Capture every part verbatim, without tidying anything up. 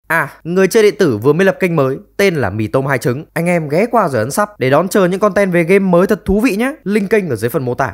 À, người chơi điện tử vừa mới lập kênh mới tên là Mì Tôm Hai Trứng. Anh em ghé qua rồi ấn sub để đón chờ những content về game mới thật thú vị nhé. Link kênh ở dưới phần mô tả.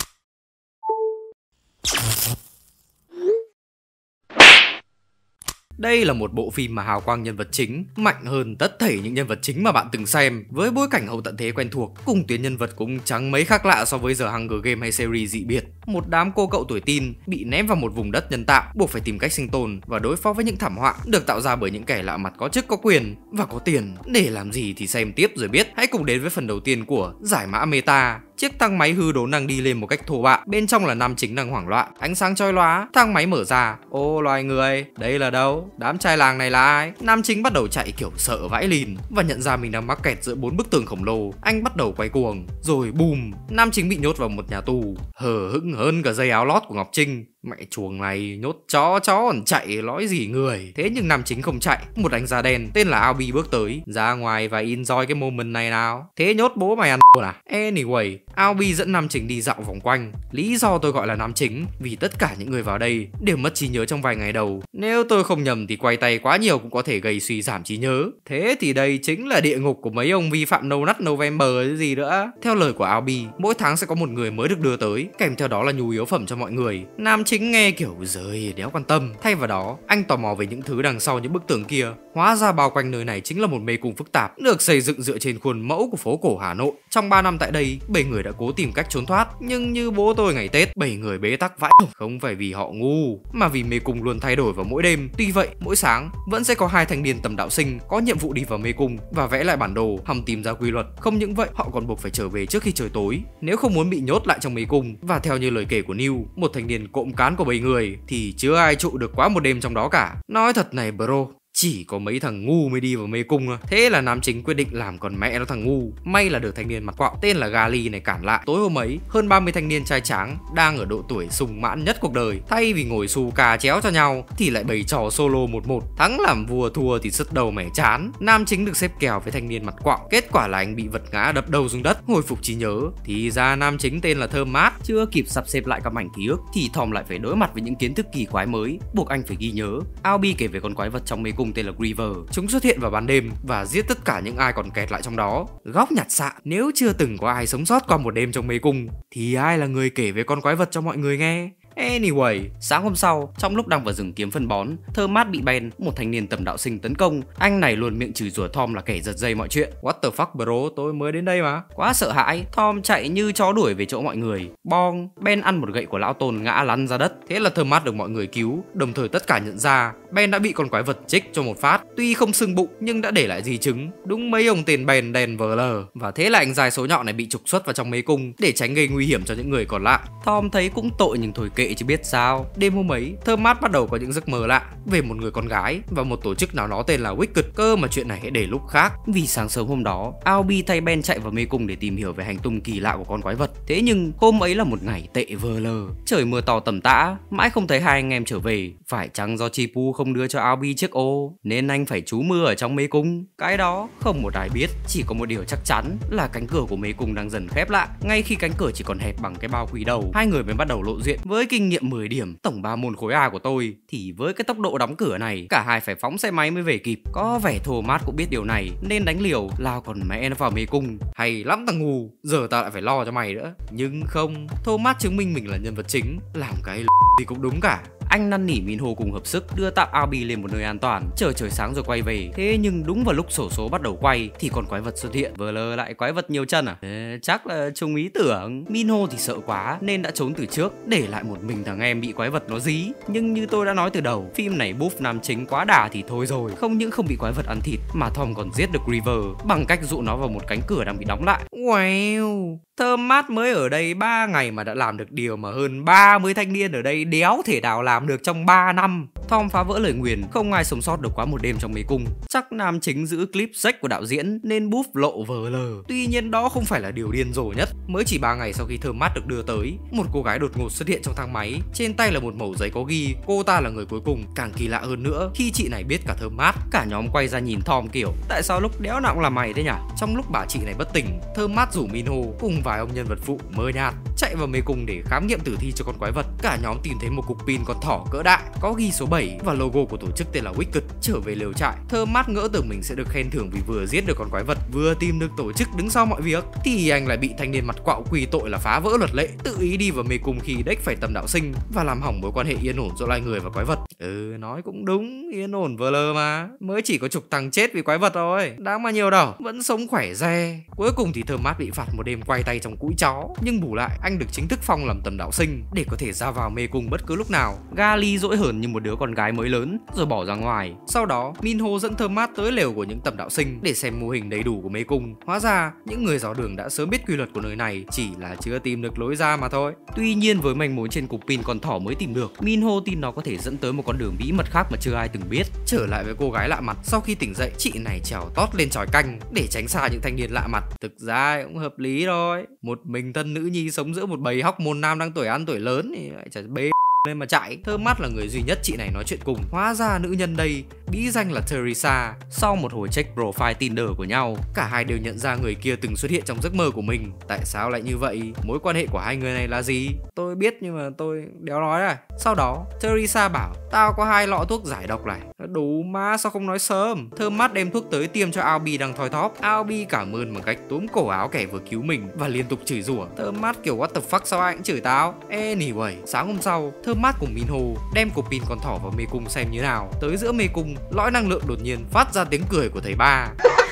Đây là một bộ phim mà hào quang nhân vật chính mạnh hơn tất thảy những nhân vật chính mà bạn từng xem, với bối cảnh hậu tận thế quen thuộc, cùng tuyến nhân vật cũng chẳng mấy khác lạ so với The Hunger Game hay series dị biệt. Một đám cô cậu tuổi teen bị ném vào một vùng đất nhân tạo, buộc phải tìm cách sinh tồn và đối phó với những thảm họa được tạo ra bởi những kẻ lạ mặt có chức có quyền và có tiền. Để làm gì thì xem tiếp rồi biết. Hãy cùng đến với phần đầu tiên của giải mã meta. Chiếc thang máy hư đốn đang đi lên một cách thô bạo, bên trong là nam chính đang hoảng loạn, ánh sáng chói lóa, thang máy mở ra. Ô loài người, đây là đâu? Đám trai làng này là ai? Nam chính bắt đầu chạy kiểu sợ vãi lìn và nhận ra mình đang mắc kẹt giữa bốn bức tường khổng lồ. Anh bắt đầu quay cuồng, rồi bùm, nam chính bị nhốt vào một nhà tù, hờ hững hơn cả dây áo lót của Ngọc Trinh. Mẹ chuồng này nhốt chó chó còn chạy nói gì người. Thế nhưng nam chính không chạy. Một anh da đen tên là Albie bước tới, ra ngoài và enjoy cái moment này nào. Thế nhốt bố mày ăn à? Anyway, Albie dẫn nam chính đi dạo vòng quanh. Lý do tôi gọi là nam chính vì tất cả những người vào đây đều mất trí nhớ trong vài ngày đầu. Nếu tôi không nhầm thì quay tay quá nhiều cũng có thể gây suy giảm trí nhớ. Thế thì đây chính là địa ngục của mấy ông vi phạm No Nut November cái gì nữa. Theo lời của Albie, mỗi tháng sẽ có một người mới được đưa tới, kèm theo đó là nhu yếu phẩm cho mọi người. Nam chính nghe kiểu rời đéo quan tâm. Thay vào đó, anh tò mò về những thứ đằng sau những bức tường kia. Hóa ra bao quanh nơi này chính là một mê cung phức tạp, được xây dựng dựa trên khuôn mẫu của phố cổ Hà Nội. Trong ba năm tại đây, bảy người đã cố tìm cách trốn thoát, nhưng như bố tôi ngày Tết, bảy người bế tắc vãi. Không phải vì họ ngu, mà vì mê cung luôn thay đổi vào mỗi đêm. Tuy vậy, mỗi sáng vẫn sẽ có hai thanh niên tầm đạo sinh có nhiệm vụ đi vào mê cung và vẽ lại bản đồ, hòng tìm ra quy luật. Không những vậy, họ còn buộc phải trở về trước khi trời tối, nếu không muốn bị nhốt lại trong mê cung. Và theo như lời kể của Neil, một thanh niên cộm cán của bảy người, thì chưa ai trụ được quá một đêm trong đó cả. Nói thật này bro, chỉ có mấy thằng ngu mới đi vào mê cung thôi. Thế là nam chính quyết định làm còn mẹ nó thằng ngu. May là được thanh niên mặt quạo tên là Gali này cản lại. Tối hôm ấy, hơn ba mươi thanh niên trai tráng đang ở độ tuổi sung mãn nhất cuộc đời, thay vì ngồi xù cà chéo cho nhau thì lại bày trò solo một một. Thắng làm vua, thua thì sứt đầu mẻ chán. Nam chính được xếp kèo với thanh niên mặt quạo. Kết quả là anh bị vật ngã đập đầu xuống đất, hồi phục trí nhớ. Thì ra nam chính tên là Thơm Mát. Chưa kịp sắp xếp lại các mảnh ký ức thì Tom lại phải đối mặt với những kiến thức kỳ quái mới, buộc anh phải ghi nhớ. Albie kể về con quái vật trong mê cung tên là Griever. Chúng xuất hiện vào ban đêm và giết tất cả những ai còn kẹt lại trong đó. Góc nhặt xạ, nếu chưa từng có ai sống sót qua một đêm trong mê cung thì ai là người kể về con quái vật cho mọi người nghe? Anyway, sáng hôm sau, trong lúc đang vào rừng kiếm phân bón, Thơm Mát bị Ben, một thanh niên tầm đạo sinh tấn công. Anh này luôn miệng chửi rủa Tom là kẻ giật dây mọi chuyện. What the fuck bro, tôi mới đến đây mà. Quá sợ hãi, Tom chạy như chó đuổi về chỗ mọi người. Bong, Ben ăn một gậy của lão Tôn ngã lăn ra đất. Thế là Thơm Mát được mọi người cứu. Đồng thời tất cả nhận ra Ben đã bị con quái vật chích cho một phát. Tuy không sưng bụng nhưng đã để lại di chứng. Đúng mấy ông tên Ben đèn vờ lờ. Và thế là anh dài số nhọn này bị trục xuất vào trong mê cung để tránh gây nguy hiểm cho những người còn lại. Tom thấy cũng tội nhưng thôi kệ chứ biết sao. Đêm hôm ấy, Thơm Mát bắt đầu có những giấc mơ lạ về một người con gái và một tổ chức nào đó tên là Wicked. Cơ mà chuyện này hãy để lúc khác. Vì sáng sớm hôm đó, Albie thay Ben chạy vào mê cung để tìm hiểu về hành tung kỳ lạ của con quái vật. Thế nhưng hôm ấy là một ngày tệ vờ lờ. Trời mưa to tầm tã, mãi không thấy hai anh em trở về. Phải chăng do Chipu không đưa cho Albie chiếc ô nên anh phải trú mưa ở trong mê cung? Cái đó không một ai biết. Chỉ có một điều chắc chắn là cánh cửa của mê cung đang dần khép lại. Ngay khi cánh cửa chỉ còn hẹp bằng cái bao quỳ đầu, hai người mới bắt đầu lộ diện. Với kinh nghiệm mười điểm, tổng ba môn khối A của tôi, thì với cái tốc độ đóng cửa này, cả hai phải phóng xe máy mới về kịp. Có vẻ Thô Mát cũng biết điều này nên đánh liều lao còn mẹ nó vào mê cung. Hay lắm thằng ngu, giờ ta lại phải lo cho mày nữa. Nhưng không, Thô Mát chứng minh mình là nhân vật chính, làm cái gì cũng đúng cả. Anh năn nỉ Minho cùng hợp sức đưa tạm Albie lên một nơi an toàn, chờ trời sáng rồi quay về. Thế nhưng đúng vào lúc xổ số bắt đầu quay thì còn quái vật xuất hiện. Vờ lờ lại quái vật nhiều chân à? Ê, chắc là chung ý tưởng. Minho thì sợ quá nên đã trốn từ trước, để lại một mình thằng em bị quái vật nó dí. Nhưng như tôi đã nói từ đầu, phim này buff nam chính quá đà thì thôi rồi. Không những không bị quái vật ăn thịt mà Tom còn giết được Griever bằng cách dụ nó vào một cánh cửa đang bị đóng lại. Wow, Thơm Mát mới ở đây ba ngày mà đã làm được điều mà hơn ba mươi thanh niên ở đây đéo thể nào làm được trong ba năm. Tom phá vỡ lời nguyền, không ai sống sót được quá một đêm trong mê cung. Chắc nam chính giữ clip sách của đạo diễn nên buff lộ vờ lờ. Tuy nhiên đó không phải là điều điên rồ nhất. Mới chỉ ba ngày sau khi Thơm Mát được đưa tới, một cô gái đột ngột xuất hiện trong thang máy. Trên tay là một mẩu giấy có ghi cô ta là người cuối cùng. Càng kỳ lạ hơn nữa, khi chị này biết cả Thơm Mát, cả nhóm quay ra nhìn Tom kiểu tại sao lúc đéo nào cũng là mày thế nhỉ? Trong lúc bà chị này bất tỉnh, Thơm Mát rủ Minho cùng vài ông nhân vật phụ mơ nhạt chạy vào mê cung để khám nghiệm tử thi cho con quái vật. Cả nhóm tìm thấy một cục pin con thỏ cỡ đại có ghi số bảy và logo của tổ chức tên là Wicked. Trở về lều trại, Thomas ngỡ tưởng mình sẽ được khen thưởng vì vừa giết được con quái vật, vừa tìm được tổ chức đứng sau mọi việc, thì anh lại bị thanh niên mặt quạo quỳ tội là phá vỡ luật lệ, tự ý đi vào mê cung khi Deck phải tầm đạo sinh và làm hỏng mối quan hệ yên ổn giữa loài người và quái vật. Ừ, nói cũng đúng, yên ổn vờ lờ mà, mới chỉ có chục thằng chết vì quái vật thôi, đáng mà nhiều đâu, vẫn sống khỏe re. Cuối cùng thì Thomas bị phạt một đêm quay tay trong cũi chó, nhưng bù lại anh được chính thức phong làm tầm đạo sinh để có thể ra vào mê cung bất cứ lúc nào. Gali dỗi hờn như một đứa con gái mới lớn rồi bỏ ra ngoài. Sau đó Minho dẫn Thomas tới lều của những tầm đạo sinh để xem mô hình đầy đủ của mê cung. Hóa ra những người dò đường đã sớm biết quy luật của nơi này, chỉ là chưa tìm được lối ra mà thôi. Tuy nhiên với manh mối trên cục pin con thỏ mới tìm được, Minho tin nó có thể dẫn tới một con đường bí mật khác mà chưa ai từng biết. Trở lại với cô gái lạ mặt, sau khi tỉnh dậy, chị này trèo tót lên chòi canh để tránh xa những thanh niên lạ mặt. Thực ra cũng hợp lý thôi, một mình thân nữ nhi sống giữa một bầy hóc môn nam đang tuổi ăn tuổi lớn thì lại chả bê nên mà chạy. Thomas là người duy nhất chị này nói chuyện cùng. Hóa ra nữ nhân đây bí danh là Teresa. Sau một hồi check profile Tinder của nhau, cả hai đều nhận ra người kia từng xuất hiện trong giấc mơ của mình. Tại sao lại như vậy? Mối quan hệ của hai người này là gì? Tôi biết nhưng mà tôi đéo nói này. Sau đó Teresa bảo tao có hai lọ thuốc giải độc này. Đủ mà sao không nói sớm? Thomas đem thuốc tới tiêm cho Albie đang thoi thóp. Albie cảm ơn bằng cách túm cổ áo kẻ vừa cứu mình và liên tục chửi rủa. Thomas kiểu what the fuck, sao anh cũng chửi tao? Anyway, sáng hôm sau Thomas cùng Minho đem cục pin con thỏ vào mê cung xem như nào. Tới giữa mê cung, lõi năng lượng đột nhiên phát ra tiếng cười của thầy ba.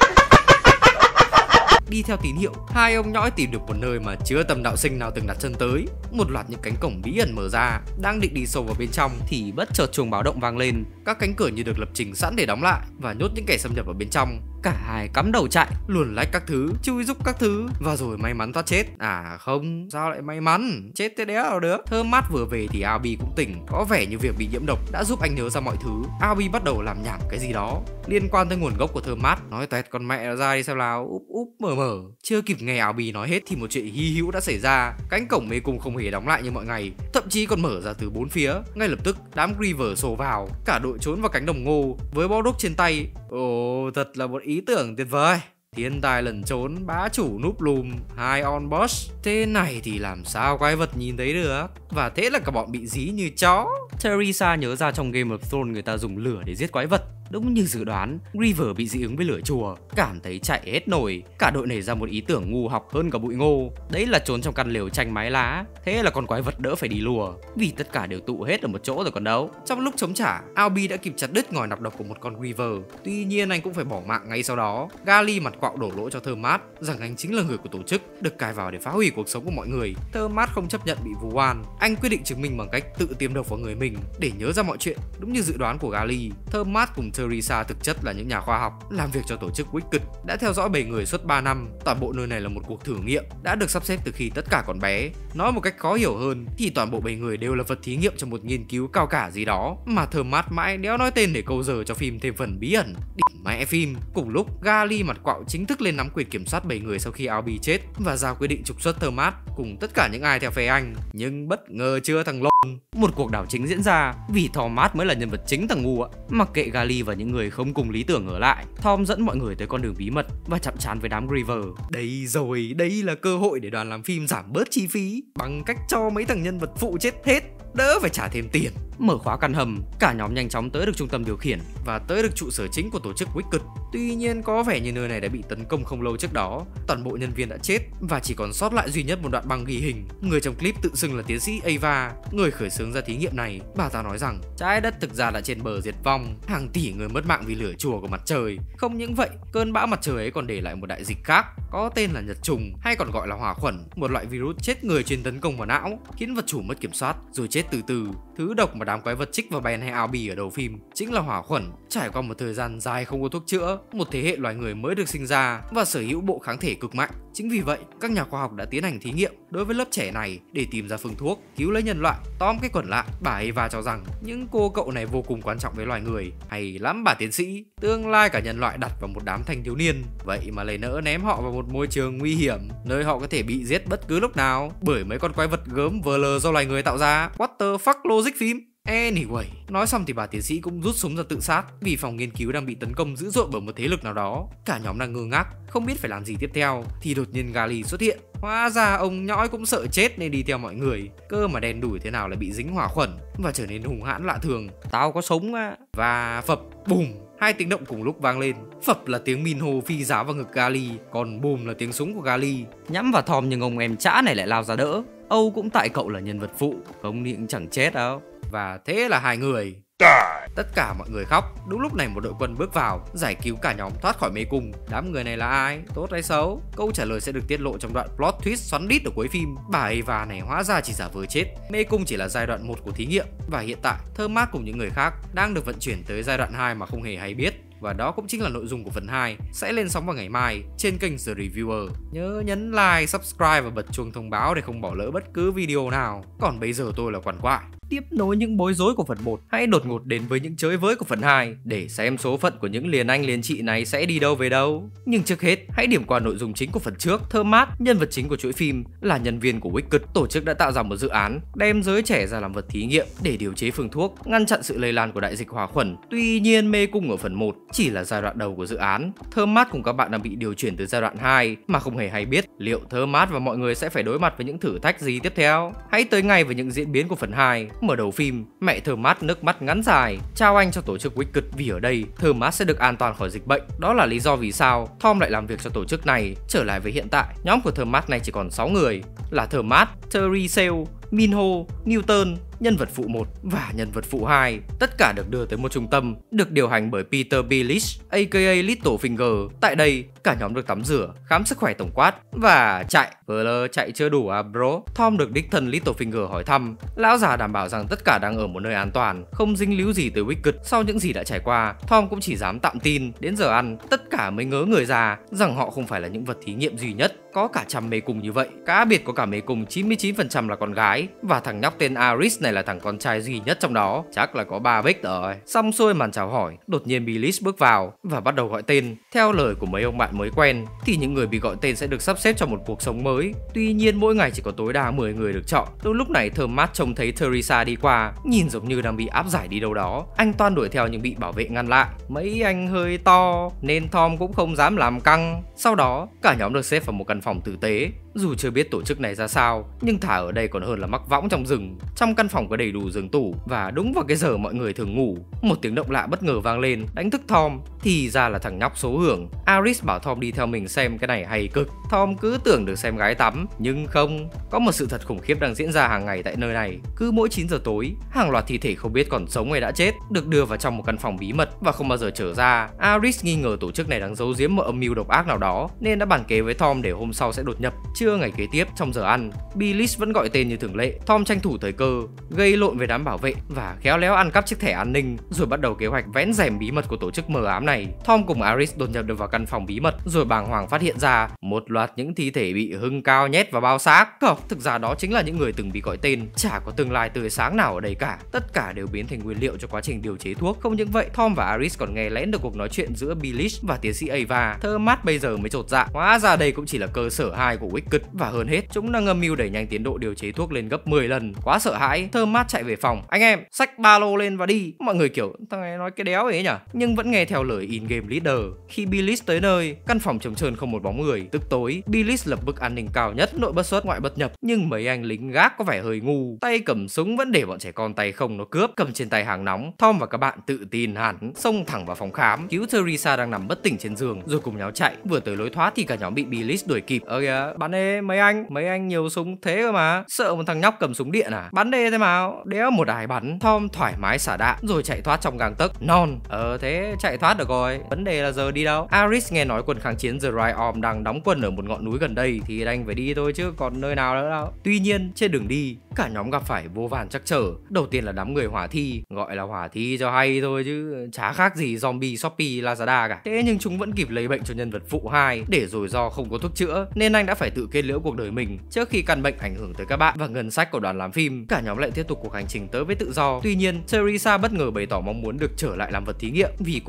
Đi theo tín hiệu, hai ông nhõi tìm được một nơi mà chưa tầm đạo sinh nào từng đặt chân tới. Một loạt những cánh cổng bí ẩn mở ra. Đang định đi sâu vào bên trong thì bất chợt chuông báo động vang lên. Các cánh cửa như được lập trình sẵn để đóng lại và nhốt những kẻ xâm nhập vào bên trong. Cả hai cắm đầu chạy, luồn lách các thứ, chui giúp các thứ và rồi may mắn thoát chết. À không, sao lại may mắn? Chết thế đéo nào được. Thomas vừa về thì Albie cũng tỉnh. Có vẻ như việc bị nhiễm độc đã giúp anh nhớ ra mọi thứ. Albie bắt đầu làm nhảm cái gì đó liên quan tới nguồn gốc của Thomas. Nói toẹt con mẹ nó ra đi xem nào. Úp úp mở mở. Chưa kịp nghe Albie nói hết thì một chuyện hy hữu đã xảy ra. Cánh cổng mê cung không hề đóng lại như mọi ngày, thậm chí còn mở ra từ bốn phía. Ngay lập tức đám Griever xô vào, cả đội trốn vào cánh đồng ngô với bó đuốc trên tay. Ồ, thật là một ý tưởng tuyệt vời. Thiên tài lẩn trốn, bá chủ núp lùm, hai on boss. Thế này thì làm sao quái vật nhìn thấy được? Và thế là cả bọn bị dí như chó. Teresa nhớ ra trong Game of Thrones người ta dùng lửa để giết quái vật. Đúng như dự đoán, Griever bị dị ứng với lửa chùa, cảm thấy chạy hết nổi. Cả đội nảy ra một ý tưởng ngu học hơn cả bụi ngô, đấy là trốn trong căn lều tranh mái lá. Thế là con quái vật đỡ phải đi lùa, vì tất cả đều tụ hết ở một chỗ rồi còn đâu. Trong lúc chống trả, Albie đã kịp chặt đứt ngòi nọc độc của một con Griever. Tuy nhiên anh cũng phải bỏ mạng ngay sau đó. Gali mặt quạo đổ lỗi cho Thomas rằng anh chính là người của tổ chức, được cài vào để phá hủy cuộc sống của mọi người. Thomas không chấp nhận bị vu oan, anh quyết định chứng minh bằng cách tự tiêm độc vào người mình để nhớ ra mọi chuyện. Đúng như dự đoán của Gali, Thomas cùng Teresa thực chất là những nhà khoa học làm việc cho tổ chức Wicked, đã theo dõi bầy người suốt ba năm. Toàn bộ nơi này là một cuộc thử nghiệm đã được sắp xếp từ khi tất cả còn bé. Nói một cách khó hiểu hơn thì toàn bộ bầy người đều là vật thí nghiệm trong một nghiên cứu cao cả gì đó mà Thomas mãi đéo nói tên để câu giờ cho phim thêm phần bí ẩn. Điểm mẹ phim. Cùng lúc, Gali mặt quạo chính thức lên nắm quyền kiểm soát bầy người sau khi Albie chết và ra quyết định trục xuất Thomas cùng tất cả những ai theo phe anh. Nhưng bất ngờ chưa thằng lộn, một cuộc đảo chính diễn ra vì Thomas mới là nhân vật chính thằng ngu ạ. Mặc kệ Gali và những người không cùng lý tưởng ở lại, Tom dẫn mọi người tới con đường bí mật và chạm trán với đám Griever. Đây rồi, đây là cơ hội để đoàn làm phim giảm bớt chi phí bằng cách cho mấy thằng nhân vật phụ chết hết, đỡ phải trả thêm tiền. Mở khóa căn hầm, cả nhóm nhanh chóng tới được trung tâm điều khiển và tới được trụ sở chính của tổ chức Wicked. Tuy nhiên có vẻ như nơi này đã bị tấn công không lâu trước đó, toàn bộ nhân viên đã chết và chỉ còn sót lại duy nhất một đoạn băng ghi hình. Người trong clip tự xưng là tiến sĩ Ava, người khởi xướng ra thí nghiệm này. Bà ta nói rằng trái đất thực ra là trên bờ diệt vong, hàng tỷ người mất mạng vì lửa chùa của mặt trời. Không những vậy, cơn bão mặt trời ấy còn để lại một đại dịch khác có tên là nhật trùng, hay còn gọi là hỏa khuẩn, một loại virus chết người chuyên tấn công vào não, khiến vật chủ mất kiểm soát rồi chết từ từ. Thứ độc mà đám quái vật trích vào Ben hay Albie ở đầu phim chính là hỏa khuẩn. Trải qua một thời gian dài không có thuốc chữa, một thế hệ loài người mới được sinh ra và sở hữu bộ kháng thể cực mạnh. Chính vì vậy, các nhà khoa học đã tiến hành thí nghiệm đối với lớp trẻ này để tìm ra phương thuốc cứu lấy nhân loại. Tóm cái quẩn lại, bà Eva cho rằng những cô cậu này vô cùng quan trọng với loài người. Hay lắm bà tiến sĩ, tương lai cả nhân loại đặt vào một đám thanh thiếu niên, vậy mà lại nỡ ném họ vào một môi trường nguy hiểm, nơi họ có thể bị giết bất cứ lúc nào bởi mấy con quái vật gớm vờ lờ do loài người tạo ra. What the fuck logic phim? Anyway, nói xong thì bà tiến sĩ cũng rút súng ra tự sát vì phòng nghiên cứu đang bị tấn công dữ dội bởi một thế lực nào đó. Cả nhóm đang ngơ ngác, không biết phải làm gì tiếp theo thì đột nhiên Gali xuất hiện. Hóa ra ông nhõi cũng sợ chết nên đi theo mọi người. Cơ mà đen đủi thế nào lại bị dính hỏa khuẩn và trở nên hung hãn lạ thường. Tao có súng á. Và phập bùm, hai tiếng động cùng lúc vang lên. Phập là tiếng Minho phi giáo vào ngực Gali, còn bùm là tiếng súng của Gali nhắm vào Tom, nhưng ông em chã này lại lao ra đỡ. Âu cũng tại cậu là nhân vật phụ, không thì cũng chẳng chết đâu. Và thế là hai người. Tất cả mọi người khóc. Đúng lúc này một đội quân bước vào, giải cứu cả nhóm thoát khỏi mê cung. Đám người này là ai? Tốt hay xấu? Câu trả lời sẽ được tiết lộ trong đoạn plot twist xoắn đít ở cuối phim. Bà Eva này hóa ra chỉ giả vờ chết. Mê cung chỉ là giai đoạn một của thí nghiệm, và hiện tại Thomas cùng những người khác đang được vận chuyển tới giai đoạn hai mà không hề hay biết. Và đó cũng chính là nội dung của phần hai, sẽ lên sóng vào ngày mai trên kênh The Reviewer. Nhớ nhấn like, subscribe và bật chuông thông báo để không bỏ lỡ bất cứ video nào. Còn bây giờ tôi là Quằn Quại. Tiếp nối những bối rối của phần một, hãy đột ngột đến với những chới với của phần hai để xem số phận của những liền anh liền chị này sẽ đi đâu về đâu. Nhưng trước hết, hãy điểm qua nội dung chính của phần trước. Thomas, nhân vật chính của chuỗi phim, là nhân viên của Wicked. Tổ chức đã tạo ra một dự án đem giới trẻ ra làm vật thí nghiệm để điều chế phương thuốc, ngăn chặn sự lây lan của đại dịch hỏa khuẩn. Tuy nhiên, mê cung ở phần một chỉ là giai đoạn đầu của dự án. Thomas cùng các bạn đang bị điều chuyển từ giai đoạn hai mà không hề hay biết liệu Thomas và mọi người sẽ phải đối mặt với những thử thách gì tiếp theo. Hãy tới ngay với những diễn biến của phần hai. Mở đầu phim, mẹ Thomas nước mắt ngắn dài trao anh cho tổ chức Wicked vì ở đây Thomas sẽ được an toàn khỏi dịch bệnh. Đó là lý do vì sao Tom lại làm việc cho tổ chức này. Trở lại với hiện tại, nhóm của Thomas này chỉ còn sáu người, là Thomas, Terry Sale, Minho, Newton, nhân vật phụ một và nhân vật phụ hai. Tất cả được đưa tới một trung tâm được điều hành bởi Peter Billish, aka Littlefinger. Tại đây, cả nhóm được tắm rửa, khám sức khỏe tổng quát và chạy. Vừa lơ chạy chưa đủ à bro? Tom được đích thân Littlefinger hỏi thăm. Lão già đảm bảo rằng tất cả đang ở một nơi an toàn, không dính líu gì tới Wicked. Sau những gì đã trải qua, Tom cũng chỉ dám tạm tin. Đến giờ ăn, tất cả mới ngớ người ra rằng họ không phải là những vật thí nghiệm duy nhất. Có cả trăm mê cung như vậy. Cá biệt có cả mê cung chín mươi chín phần trăm là con gái, và thằng nhóc tên Aris này là thằng con trai duy nhất trong đó. Chắc là có ba Vic rồi. Xong xuôi màn chào hỏi, đột nhiên Billis bước vào và bắt đầu gọi tên. Theo lời của mấy ông bạn mới quen thì những người bị gọi tên sẽ được sắp xếp cho một cuộc sống mới. Tuy nhiên mỗi ngày chỉ có tối đa mười người được chọn. Đúng lúc này Thomas trông thấy Teresa đi qua, nhìn giống như đang bị áp giải đi đâu đó. Anh toan đuổi theo nhưng bị bảo vệ ngăn lại. Mấy anh hơi to nên Tom cũng không dám làm căng. Sau đó cả nhóm được xếp vào một căn phòng tử tế. Dù chưa biết tổ chức này ra sao, nhưng thả ở đây còn hơn là mắc võng trong rừng. Trong căn phòng có đầy đủ giường tủ, và đúng vào cái giờ mọi người thường ngủ, một tiếng động lạ bất ngờ vang lên, đánh thức Tom. Thì ra là thằng nhóc số hưởng. Aris bảo Tom đi theo mình xem cái này hay cực. Tom cứ tưởng được xem gái tắm, nhưng không. Có một sự thật khủng khiếp đang diễn ra hàng ngày tại nơi này. Cứ mỗi chín giờ tối, hàng loạt thi thể không biết còn sống hay đã chết được đưa vào trong một căn phòng bí mật và không bao giờ trở ra. Aris nghi ngờ tổ chức này đang giấu giếm một âm mưu độc ác nào đó, nên đã bàn kế với Tom để hôm sau sẽ đột nhập. Trưa ngày kế tiếp, trong giờ ăn, Billis vẫn gọi tên như thường lệ. Tom tranh thủ thời cơ, gây lộn với đám bảo vệ và khéo léo ăn cắp chiếc thẻ an ninh, rồi bắt đầu kế hoạch vén rèm bí mật của tổ chức mờ ám này. Tom cùng Aris đột nhập được vào căn phòng bí mật, rồi bàng hoàng phát hiện ra một loạt những thi thể bị hưng cao nhét vào bao xác. Không, thực ra đó chính là những người từng bị gọi tên. Chả có tương lai tươi sáng nào ở đây cả. Tất cả đều biến thành nguyên liệu cho quá trình điều chế thuốc. Không những vậy, Tom và Aris còn nghe lén được cuộc nói chuyện giữa Billis và tiến sĩ Ava. Thomas bây giờ mới chột dạ, hóa ra đây cũng chỉ là cơ sở hai của Wicked. Và hơn hết, chúng đang âm mưu đẩy nhanh tiến độ điều chế thuốc lên gấp mười lần. Quá sợ hãi, Thomas chạy về phòng. Anh em, xách ba lô lên và đi. Mọi người kiểu thằng này nói cái đéo ấy nhỉ, nhưng vẫn nghe theo lời in game leader. Khi Billis tới nơi, căn phòng trống trơn không một bóng người. Tức tối, Billis lập bức an ninh cao nhất, nội bất xuất ngoại bất nhập. Nhưng mấy anh lính gác có vẻ hơi ngu, tay cầm súng vẫn để bọn trẻ con tay không nó cướp. Cầm trên tay hàng nóng, Tom và các bạn tự tin hẳn xông thẳng vào phòng khám, cứu Teresa đang nằm bất tỉnh trên giường, rồi cùng nhau chạy. Vừa tới lối thoát thì cả nhóm bị Billis đuổi kịp. Ơ kìa, bắn ê, mấy anh, mấy anh nhiều súng thế cơ mà, sợ một thằng nhóc cầm súng điện à? Bắn đê thế mà, đéo một ai bắn. Tom thoải mái xả đạn rồi chạy thoát trong gang tấc. Non, ờ thế chạy thoát được rồi, vấn đề là giờ đi đâu? Aris nghe nói quân kháng chiến The Right Arm đang đóng quân ở một ngọn núi gần đây thì đành phải đi thôi chứ còn nơi nào nữa đâu. Tuy nhiên trên đường đi, cả nhóm gặp phải vô vàn trắc trở. Đầu tiên là đám người hỏa thi, gọi là hỏa thi cho hay thôi chứ chả khác gì zombie Shopee Lazada cả. Thế nhưng chúng vẫn kịp lấy bệnh cho nhân vật phụ hai, để rồi do không có thuốc chữa nên anh đã phải tự kết liễu cuộc đời mình trước khi căn bệnh ảnh hưởng tới các bạn và ngân sách của đoàn làm phim. Cả nhóm lại tiếp tục cuộc hành trình tới với tự do. Tuy nhiên, Teresa bất ngờ bày tỏ mong muốn được trở lại làm vật thí nghiệm vì cô nghĩ đó là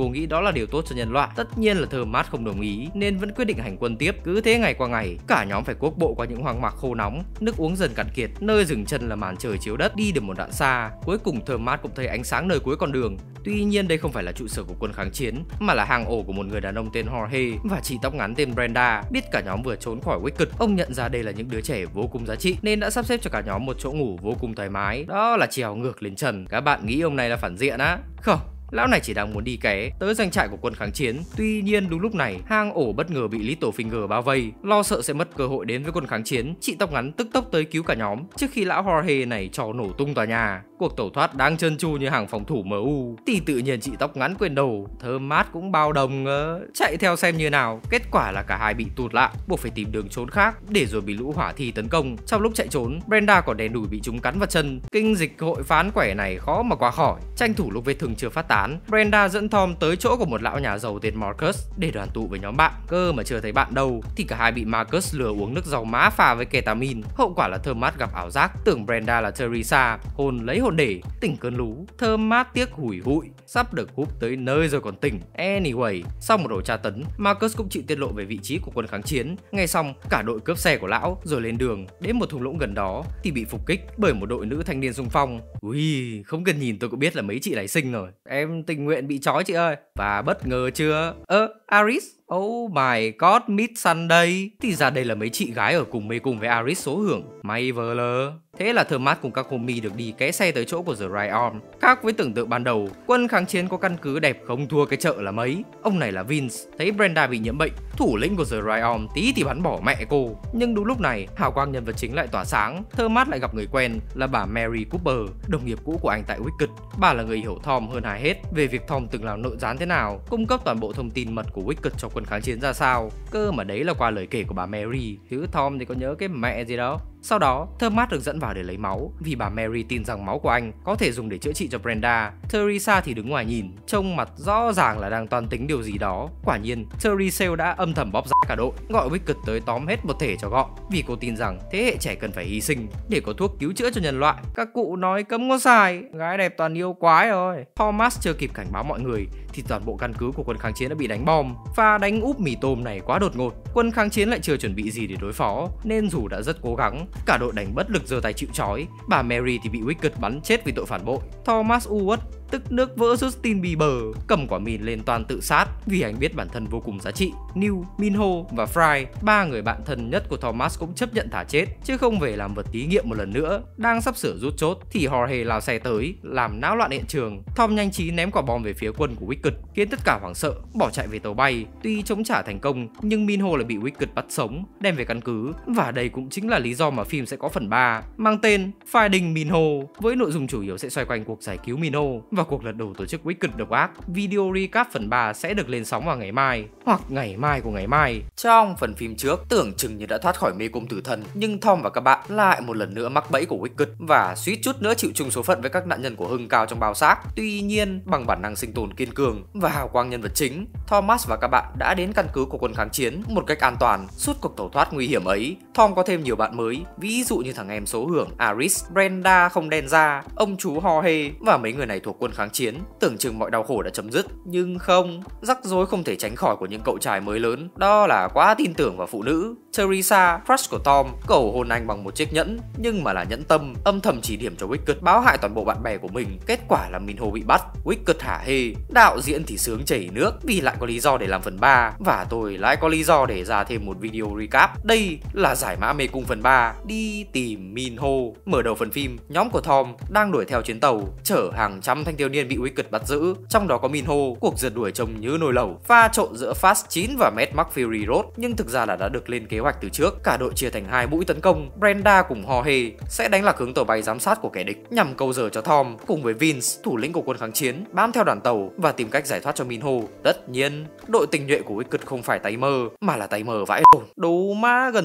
là điều tốt cho nhân loại. Tất nhiên là Thomas không đồng ý nên vẫn quyết định hành quân tiếp. Cứ thế ngày qua ngày, cả nhóm phải cuốc bộ qua những hoang mạc khô nóng, nước uống dần cạn kiệt, nơi dừng chân là màn trời chiếu đất. Đi được một đoạn xa, cuối cùng Thomas cũng thấy ánh sáng nơi cuối con đường. Tuy nhiên đây không phải là trụ sở của quân kháng chiến, mà là hang ổ của một người đàn ông tên Jorge và chị tóc ngắn tên Brenda. Biết cả nhóm vừa trốn khỏi Wicked, ông nhận ra đây là những đứa trẻ vô cùng giá trị nên đã sắp xếp cho cả nhóm một chỗ ngủ vô cùng thoải mái. Đó là trèo ngược lên trần. Các bạn nghĩ ông này là phản diện á? Không, lão này chỉ đang muốn đi ké tới doanh trại của quân kháng chiến. Tuy nhiên đúng lúc này, hang ổ bất ngờ bị Littlefinger bao vây. Lo sợ sẽ mất cơ hội đến với quân kháng chiến, chị tóc ngắn tức tốc tới cứu cả nhóm trước khi lão Jorge này cho nổ tung tòa nhà. Cuộc tẩu thoát đang trơn tru như hàng phòng thủ em u thì tự nhiên chị tóc ngắn quên đầu. Thomas cũng bao đồng uh, chạy theo xem như nào. Kết quả là cả hai bị tụt lại, buộc phải tìm đường trốn khác để rồi bị lũ hỏa thi tấn công. Trong lúc chạy trốn, Brenda còn đè đùi bị chúng cắn vào chân. Kinh dịch hội phán quẻ này khó mà qua khỏi. Tranh thủ lúc vết thương chưa phát tán, Brenda dẫn Tom tới chỗ của một lão nhà giàu tên Marcus để đoàn tụ với nhóm bạn. Cơ mà chưa thấy bạn đâu thì cả hai bị Marcus lừa uống nước dầu má pha với ketamin. Hậu quả là Thomas gặp ảo giác, tưởng Brenda là Teresa, hồn lấy hồn để, tỉnh cơn lú. Thomas tiếc hủi hụi, sắp được húp tới nơi rồi còn tỉnh. Anyway, sau một hồi tra tấn, Marcus cũng chịu tiết lộ về vị trí của quân kháng chiến. Ngay xong, cả đội cướp xe của lão rồi lên đường. Đến một thung lũng gần đó thì bị phục kích bởi một đội nữ thanh niên xung phong. Ui, không cần nhìn tôi cũng biết là mấy chị này xinh rồi. Em tình nguyện bị trói chị ơi. Và bất ngờ chưa? Ơ, Aris? Oh my god, Miss Sunday. Thì ra đây là mấy chị gái ở cùng mê cùng với Aris số hưởng. May vờ lờ. Thế là Thomas cùng các homie được đi ké xe tới chỗ của The Right Arm. Khác với tưởng tượng ban đầu, quân kháng chiến có căn cứ đẹp không thua cái chợ là mấy. Ông này là Vince, thấy Brenda bị nhiễm bệnh, thủ lĩnh của The Right Arm tí thì bắn bỏ mẹ cô. Nhưng đúng lúc này, hào quang nhân vật chính lại tỏa sáng. Thomas lại gặp người quen là bà Mary Cooper, đồng nghiệp cũ của anh tại Wicked. Bà là người hiểu Tom hơn ai hết về việc Tom từng làm nội gián thế nào, cung cấp toàn bộ thông tin mật của Wicked cho quân kháng chiến ra sao. Cơ mà đấy là qua lời kể của bà Mary, chứ Tom thì có nhớ cái mẹ gì đâu. Sau đó, Thomas được dẫn vào để lấy máu vì bà Mary tin rằng máu của anh có thể dùng để chữa trị cho Brenda. Teresa thì đứng ngoài nhìn, trông mặt rõ ràng là đang toan tính điều gì đó. Quả nhiên, Teresa đã âm thầm bóp rã cả đội, gọi Wicked tới tóm hết một thể cho gọn vì cô tin rằng thế hệ trẻ cần phải hy sinh để có thuốc cứu chữa cho nhân loại. Các cụ nói cấm có xài, gái đẹp toàn yêu quái rồi. Thomas chưa kịp cảnh báo mọi người thì toàn bộ căn cứ của quân kháng chiến đã bị đánh bom. Pha đánh úp mì tôm này quá đột ngột, quân kháng chiến lại chưa chuẩn bị gì để đối phó nên dù đã rất cố gắng, cả đội đánh bất lực giơ tay chịu trói. Bà Mary thì bị Wicked bắn chết vì tội phản bội. Thomas u uất tức nước vỡ Justin Bieber, cầm quả mìn lên toàn tự sát vì anh biết bản thân vô cùng giá trị. New, Minho và Fry, ba người bạn thân nhất của Thomas cũng chấp nhận thả chết chứ không về làm vật thí nghiệm một lần nữa. Đang sắp sửa rút chốt thì Jorge lao xe tới làm náo loạn hiện trường. Tom nhanh trí ném quả bom về phía quân của Wicked khiến tất cả hoảng sợ bỏ chạy về tàu bay. Tuy chống trả thành công nhưng Minho lại bị Wicked bắt sống đem về căn cứ, và đây cũng chính là lý do mà phim sẽ có phần ba mang tên Finding Minho, với nội dung chủ yếu sẽ xoay quanh cuộc giải cứu Minho và cuộc lật đổ tổ chức Wicked độc ác. Video recap phần ba sẽ được lên sóng vào ngày mai hoặc ngày mai của ngày mai. Trong phần phim trước, tưởng chừng như đã thoát khỏi mê cung tử thần, nhưng Tom và các bạn lại một lần nữa mắc bẫy của Wicked và suýt chút nữa chịu chung số phận với các nạn nhân của hưng cao trong bao xác. Tuy nhiên, bằng bản năng sinh tồn kiên cường và hào quang nhân vật chính, Thomas và các bạn đã đến căn cứ của quân kháng chiến một cách an toàn. Suốt cuộc tẩu thoát nguy hiểm ấy, Tom có thêm nhiều bạn mới, ví dụ như thằng em số hưởng Aris, Brenda không đen da, ông chú Jorge và mấy người này thuộc quân kháng chiến. Tưởng chừng mọi đau khổ đã chấm dứt, nhưng không, rắc rối không thể tránh khỏi của những cậu trai mới lớn, đó là quá tin tưởng vào phụ nữ. Teresa, crush của Tom, cầu hôn anh bằng một chiếc nhẫn, nhưng mà là nhẫn tâm, âm thầm chỉ điểm cho Wicked báo hại toàn bộ bạn bè của mình. Kết quả là Minho bị bắt, Wicked hả hê, đạo diễn thì sướng chảy nước vì lại có lý do để làm phần ba, và tôi lại có lý do để ra thêm một video recap. Đây là giải mã mê cung phần ba, đi tìm Minho. Mở đầu phần phim, nhóm của Tom đang đuổi theo chuyến tàu chở hàng trăm thanh thiếu niên bị Wicked bắt giữ, trong đó có Minho. Cuộc rượt đuổi trông như nồi lẩu, pha trộn giữa Fast chín và Mad Max Fury Road, nhưng thực ra là đã được lên kế hoạch từ trước. Cả đội chia thành hai mũi tấn công. Brenda cùng Jorge sẽ đánh lạc hướng tàu bay giám sát của kẻ địch nhằm câu giờ cho Tom, cùng với Vince, thủ lĩnh của quân kháng chiến, bám theo đoàn tàu và tìm cách giải thoát cho Minho. Tất nhiên, đội tinh nhuệ của Wicked không phải tay mơ mà là tay mơ vãi đồn, đấu má gần chục thằng.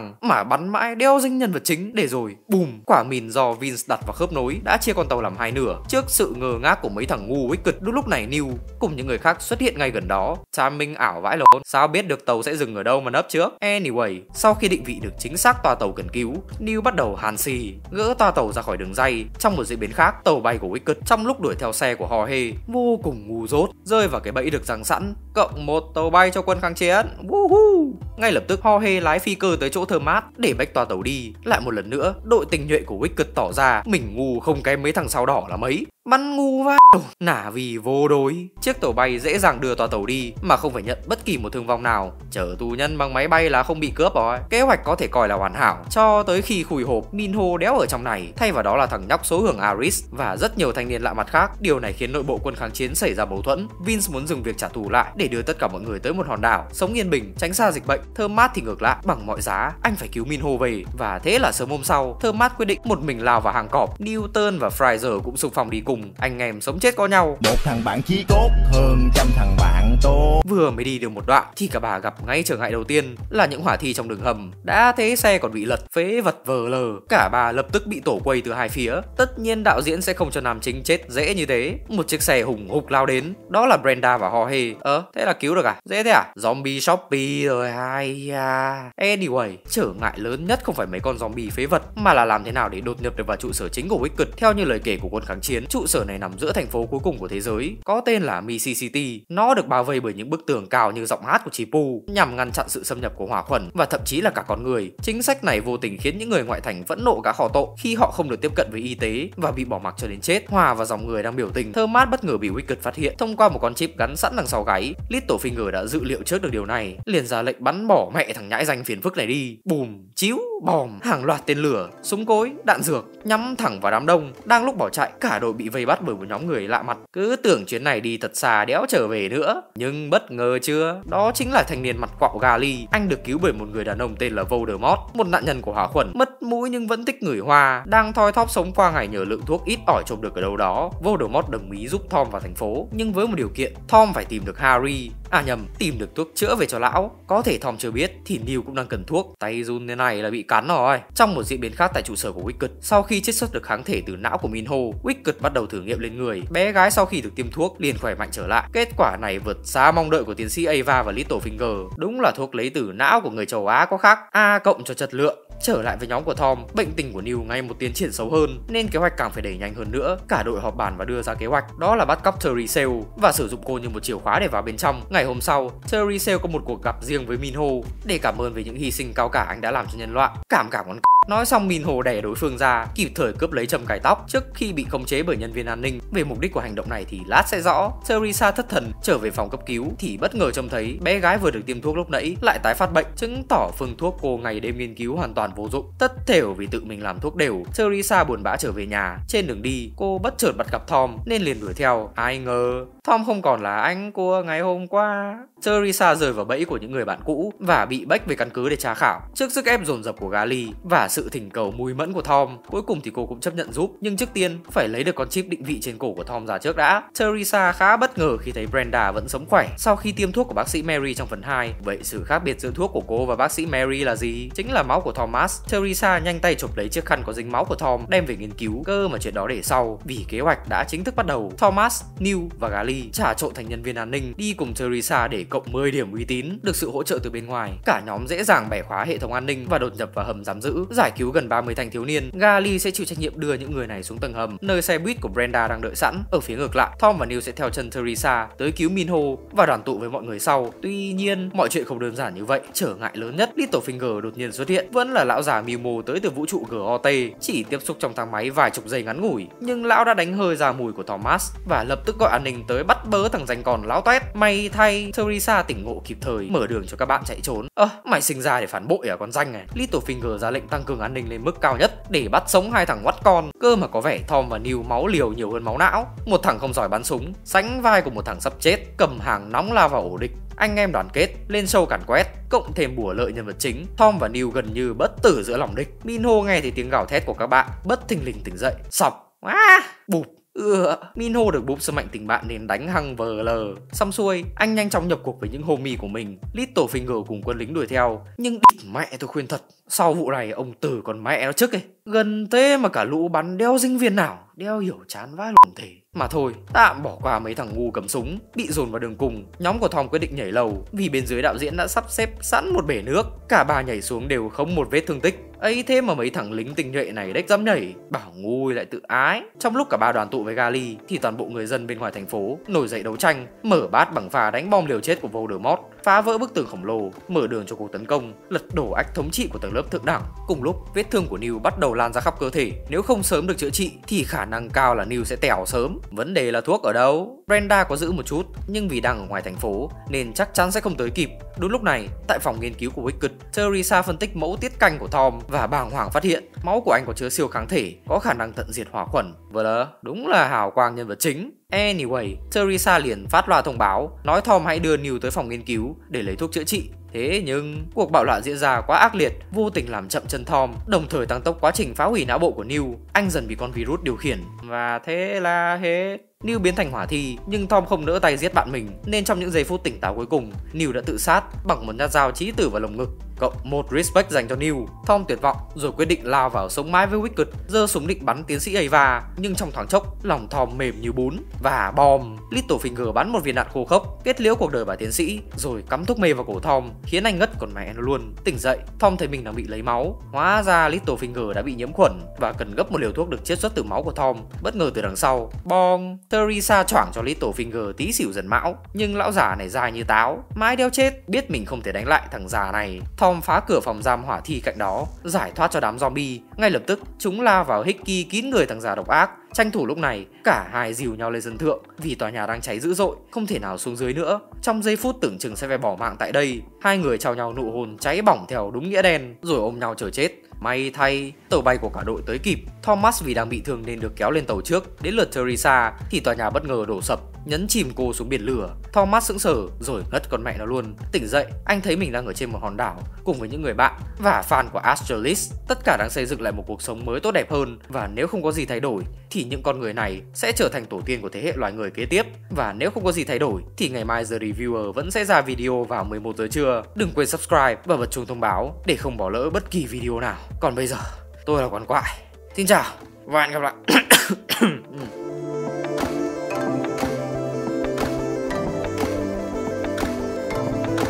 thẳng mà bắn mãi đeo dính nhân vật chính, để rồi bùm, quả mìn do Vince đặt vào khớp nối đã chia con tàu làm hai nửa. Trước sự ngơ ngác của mấy thằng ngu Wicked, đúng lúc này Neil cùng những người khác xuất hiện ngay gần đó. Timing ảo vãi lồn, sao biết được tàu sẽ dừng ở đâu mà nấp trước. Anyway, sau khi định vị được chính xác toa tàu cần cứu, Neil bắt đầu hàn xì gỡ toa tàu ra khỏi đường ray. Trong một diễn biến khác, tàu bay của Wicked trong lúc đuổi theo xe của Jorge vô cùng ngu dốt, rơi vào cái bẫy được giăng sẵn, cộng một tàu bay cho quân kháng chiến. Woohoo! Ngay lập tức Jorge lái phi cơ tới chỗ Thomas để bách toa tàu đi. Lại một lần nữa, đội tinh nhuệ của Wicked tỏ ra mình ngu không kém mấy thằng sao đỏ là mấy. Bắn ngu vãi nả vì vô đối. Chiếc tàu bay dễ dàng đưa toa tàu đi mà không phải nhận bất kỳ một thương vong nào. Chở tù nhân bằng máy bay là không bị cướp rồi. Kế hoạch có thể coi là hoàn hảo cho tới khi khùi hộp Minho đéo ở trong này, thay vào đó là thằng nhóc số hưởng Aris và rất nhiều thanh niên lạ mặt khác. Điều này khiến nội bộ quân kháng chiến xảy ra mâu thuẫn. Vince muốn dừng việc trả thù lại để đưa tất cả mọi người tới một hòn đảo sống yên bình, tránh xa dịch bệnh. Thomas thì ngược lại, bằng mọi giá anh phải cứu Minho về. Và thế là sớm hôm sau, Thomas quyết định một mình lao vào hàng cọp. Newton và Fraser cũng xung phong đi cùng. Anh em sống chết có nhau. Một thằng bạn chí cốt hơn trăm thằng bạn tốt. Vừa mới đi được một đoạn thì cả bà gặp ngay trở ngại đầu tiên là những hỏa thi trong đường hầm. Đã thế xe còn bị lật, phế vật vờ lờ. Cả bà lập tức bị tổ quây từ hai phía. Tất nhiên đạo diễn sẽ không cho nam chính chết dễ như thế. Một chiếc xe hùng hục lao đến, đó là Brenda và Jorge. Ờ, thế là cứu được à? Dễ thế à? Zombie Shopee rồi ai à. Anyway, trở ngại lớn nhất không phải mấy con zombie phế vật, mà là làm thế nào để đột nhập được vào trụ sở chính của Wicked. Theo như lời kể của quân kháng chiến, trụ sở này nằm giữa thành phố cuối cùng của thế giới, có tên là Missy City. Nó được bao vây bởi những bức tường cao như giọng hát của Chipu, nhằm ngăn chặn sự xâm nhập của hỏa khuẩn và thậm chí là cả con người. Chính sách này vô tình khiến những người ngoại thành phẫn nộ cả khỏ tội khi họ không được tiếp cận với y tế và bị bỏ mặc cho đến chết. Hòa vào dòng người đang biểu tình, Thomas bất ngờ bị Wicked phát hiện thông qua một con chip gắn sẵn đằng sau gáy. Littlefinger đã dự liệu trước được điều này, liền ra lệnh bắn bỏ mẹ thằng nhãi danh phiền phức này đi. Bùm, chíu, bòm, hàng loạt tên lửa, súng cối, đạn dược nhắm thẳng vào đám đông. Đang lúc bỏ chạy, cả đội bị vây bắt bởi một nhóm người lạ mặt. Cứ tưởng chuyến này đi thật xa đéo trở về nữa, nhưng bất ngờ chưa, đó chính là thanh niên mặt quạo Gali. Anh được cứu bởi một người đàn ông tên là Voldemort, một nạn nhân của hỏa khuẩn, mất mũi nhưng vẫn thích ngửi hoa, đang thoi thóp sống qua ngày nhờ lượng thuốc ít ỏi trộm được ở đâu đó. Voldemort đồng ý giúp Tom vào thành phố, nhưng với một điều kiện, Tom phải tìm được Harry. À nhầm, tìm được thuốc chữa về cho lão. Có thể Tom chưa biết thì Neil cũng đang cần thuốc. Tay run thế này là bị cắn rồi. Trong một diễn biến khác tại trụ sở của Wicked, sau khi chiết xuất được kháng thể từ não của Minho, Wicked bắt đầu thử nghiệm lên người. Bé gái sau khi được tiêm thuốc liền khỏe mạnh trở lại. Kết quả này vượt xa mong đợi của tiến sĩ Ava và Littlefinger. Đúng là thuốc lấy từ não của người châu Á có khác. A cộng cho chất lượng. Trở lại với nhóm của Tom, bệnh tình của Neil ngay một tiến triển xấu hơn nên kế hoạch càng phải đẩy nhanh hơn nữa. Cả đội họp bàn và đưa ra kế hoạch, đó là bắt cóc Teresa và sử dụng cô như một chìa khóa để vào bên trong. Ngày hôm sau, Teresa có một cuộc gặp riêng với Minho để cảm ơn về những hy sinh cao cả anh đã làm cho nhân loại. Cảm cảm con. Nói xong, Minho đè đối phương ra, kịp thời cướp lấy châm cài tóc trước khi bị khống chế bởi nhân viên an ninh. Về mục đích của hành động này thì lát sẽ rõ. Teresa thất thần trở về phòng cấp cứu thì bất ngờ trông thấy bé gái vừa được tiêm thuốc lúc nãy lại tái phát bệnh, chứng tỏ phương thuốc cô ngày đêm nghiên cứu hoàn toàn vô dụng. Tất thểu vì tự mình làm thuốc đều, Teresa buồn bã trở về nhà. Trên đường đi, cô bất chợt bắt gặp Tom nên liền đuổi theo. Ai ngờ Tom không còn là anh của ngày hôm qua. Teresa rơi vào bẫy của những người bạn cũ và bị bách về căn cứ để tra khảo. Trước sức ép dồn dập của Gali và sự thỉnh cầu mùi mẫn của Tom, cuối cùng thì cô cũng chấp nhận giúp, nhưng trước tiên phải lấy được con chip định vị trên cổ của Tom ra trước đã. Teresa khá bất ngờ khi thấy Brenda vẫn sống khỏe sau khi tiêm thuốc của bác sĩ Mary trong phần hai. Vậy sự khác biệt giữa thuốc của cô và bác sĩ Mary là gì? Chính là máu của Thomas. Teresa nhanh tay chụp lấy chiếc khăn có dính máu của Tom đem về nghiên cứu. Cơ mà chuyện đó để sau, vì kế hoạch đã chính thức bắt đầu. Thomas, Neil và Gali trà trộn thành nhân viên an ninh đi cùng Teresa để cộng mười điểm uy tín. Được sự hỗ trợ từ bên ngoài, cả nhóm dễ dàng bẻ khóa hệ thống an ninh và đột nhập vào hầm giam giữ, giải cứu gần ba mươi thanh thiếu niên. Gali sẽ chịu trách nhiệm đưa những người này xuống tầng hầm, nơi xe buýt của Brenda đang đợi sẵn. Ở phía ngược lại, Tom và Neil sẽ theo chân Teresa tới cứu Minho và đoàn tụ với mọi người sau. Tuy nhiên, mọi chuyện không đơn giản như vậy. Trở ngại lớn nhất, Littlefinger đột nhiên xuất hiện, vẫn là lão già mưu mô tới từ vũ trụ giê o tê. Chỉ tiếp xúc trong thang máy vài chục giây ngắn ngủi, nhưng lão đã đánh hơi ra mùi của Thomas và lập tức gọi an ninh tới bắt bớ thằng danh còn láo toét. May thay, Teresa tỉnh ngộ kịp thời, mở đường cho các bạn chạy trốn. Ơ, à, mày sinh ra để phản bội à con danh này? Littlefinger ra lệnh tăng cường an ninh lên mức cao nhất để bắt sống hai thằng quắt con. Cơ mà có vẻ Tom và Neil máu liều nhiều hơn máu não. Một thằng không giỏi bắn súng, sánh vai của một thằng sắp chết, cầm hàng nóng lao vào ổ địch. Anh em đoàn kết lên show càn quét, cộng thêm bùa lợi nhân vật chính, Tom và Neil gần như bất tử giữa lòng địch. Minho nghe thấy tiếng gào thét của các bạn, bất thình lình tỉnh dậy, sọc, à, bụp. Ừ, Minho được búp sức mạnh tình bạn nên đánh hăng vờ lờ. Xong xuôi, anh nhanh chóng nhập cuộc với những homie của mình. Littlefinger cùng quân lính đuổi theo. Nhưng địt mẹ tôi khuyên thật, sau vụ này ông Tử còn mẹ nó trước ấy. Gần thế mà cả lũ bắn đeo sinh viên nào, đeo hiểu chán vãi lủng thể. Mà thôi, tạm bỏ qua mấy thằng ngu cầm súng bị dồn vào đường cùng. Nhóm của Tom quyết định nhảy lầu vì bên dưới đạo diễn đã sắp xếp sẵn một bể nước. Cả ba nhảy xuống đều không một vết thương tích. Ấy thế mà mấy thằng lính tinh nhuệ này đếch dám nhảy, bảo ngu lại tự ái. Trong lúc cả ba đoàn tụ với Gali thì toàn bộ người dân bên ngoài thành phố nổi dậy đấu tranh, mở bát bằng phà đánh bom liều chết của Voldemort, phá vỡ bức tường khổng lồ, mở đường cho cuộc tấn công, lật đổ ách thống trị của tầng lớp thượng đẳng. Cùng lúc, vết thương của Newt bắt đầu lan ra khắp cơ thể, nếu không sớm được chữa trị thì khả năng cao là Newt sẽ tèo sớm. Vấn đề là thuốc ở đâu? Brenda có giữ một chút, nhưng vì đang ở ngoài thành phố nên chắc chắn sẽ không tới kịp. Đúng lúc này, tại phòng nghiên cứu của Wicked, Teresa phân tích mẫu tiết canh của Tom và bàng hoàng phát hiện máu của anh có chứa siêu kháng thể, có khả năng tận diệt hỏa khuẩn. Vừa đó, đúng là hào quang nhân vật chính. Anyway, Teresa liền phát loa thông báo, nói Tom hãy đưa Newt tới phòng nghiên cứu để lấy thuốc chữa trị. Thế nhưng, cuộc bạo loạn diễn ra quá ác liệt, vô tình làm chậm chân Tom, đồng thời tăng tốc quá trình phá hủy não bộ của Newt. Anh dần bị con virus điều khiển, và thế là hết. Newt biến thành hỏa thi, nhưng Tom không nỡ tay giết bạn mình, nên trong những giây phút tỉnh táo cuối cùng, Newt đã tự sát bằng một nhát dao chí tử vào lồng ngực. Cộng một respect dành cho Newt. Tom tuyệt vọng rồi quyết định lao vào sống mái với Wicked, giơ súng định bắn tiến sĩ Ava, nhưng trong thoáng chốc lòng Tom mềm như bún và bom. Littlefinger bắn một viên đạn khô khốc kết liễu cuộc đời bà tiến sĩ, rồi cắm thuốc mê vào cổ Tom khiến anh ngất còn mẹ nó luôn. Tỉnh dậy, Tom thấy mình đang bị lấy máu, hóa ra Littlefinger đã bị nhiễm khuẩn và cần gấp một liều thuốc được chiết xuất từ máu của Tom. Bất ngờ từ đằng sau, bong, Teresa choảng cho Littlefinger tí xỉu dần mão, nhưng lão già này dai như táo, mãi đeo chết. Biết mình không thể đánh lại thằng già này, Tom phá cửa phòng giam hỏa thi cạnh đó, giải thoát cho đám zombie. Ngay lập tức chúng lao vào Hickey kín người thằng già độc ác. Tranh thủ lúc này, cả hai dìu nhau lên sân thượng vì tòa nhà đang cháy dữ dội, không thể nào xuống dưới nữa. Trong giây phút tưởng chừng sẽ phải bỏ mạng tại đây, hai người trao nhau nụ hôn cháy bỏng theo đúng nghĩa đen, rồi ôm nhau chờ chết. May thay, tàu bay của cả đội tới kịp. Thomas vì đang bị thương nên được kéo lên tàu trước. Đến lượt Teresa thì tòa nhà bất ngờ đổ sập, nhấn chìm cô xuống biển lửa. Thomas sững sờ rồi ngất con mẹ nó luôn. Tỉnh dậy, anh thấy mình đang ở trên một hòn đảo cùng với những người bạn và fan của Astralis. Tất cả đang xây dựng lại một cuộc sống mới tốt đẹp hơn, và nếu không có gì thay đổi thì những con người này sẽ trở thành tổ tiên của thế hệ loài người kế tiếp. Và nếu không có gì thay đổi thì ngày mai The Reviewer vẫn sẽ ra video vào mười một giờ trưa. Đừng quên subscribe và bật chuông thông báo để không bỏ lỡ bất kỳ video nào. Còn bây giờ, tôi là Quán Quại. Xin chào và hẹn gặp lại.